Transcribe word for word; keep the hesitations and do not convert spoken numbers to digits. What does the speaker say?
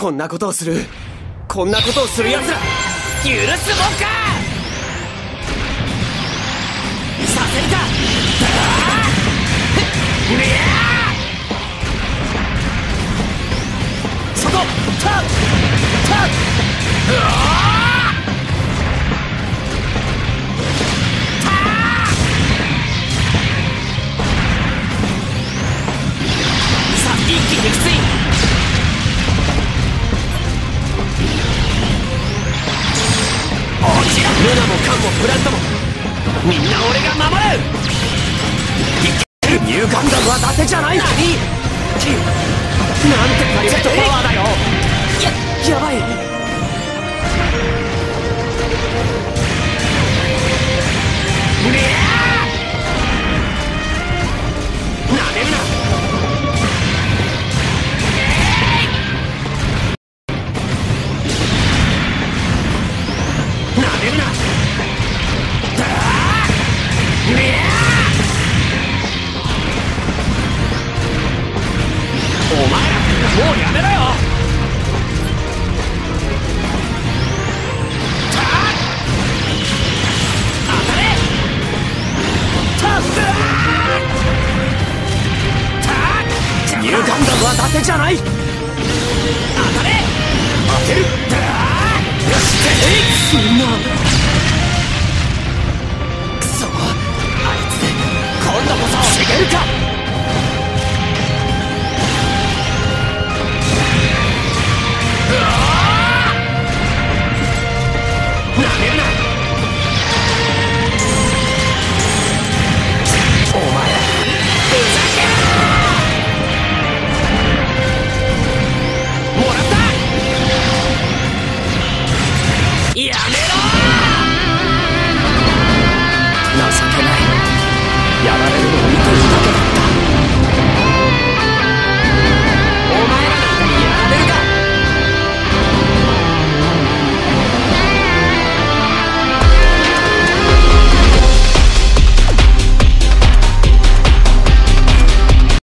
こんなことをするこんなことをする奴ら許すもんか。させるか。そこタッタッうわ一気にきつい。落ちろ。ルナもカンもプラントもみんな俺が守る。いける。ニューガンダムは伊達じゃない。何なんてカリフトパワーだよ。や、やばい。ねえなめるな。お前らもうやめろよ。当たれ。ニューガンダムは伊達じゃない。当たれ。当てる。よし、みんな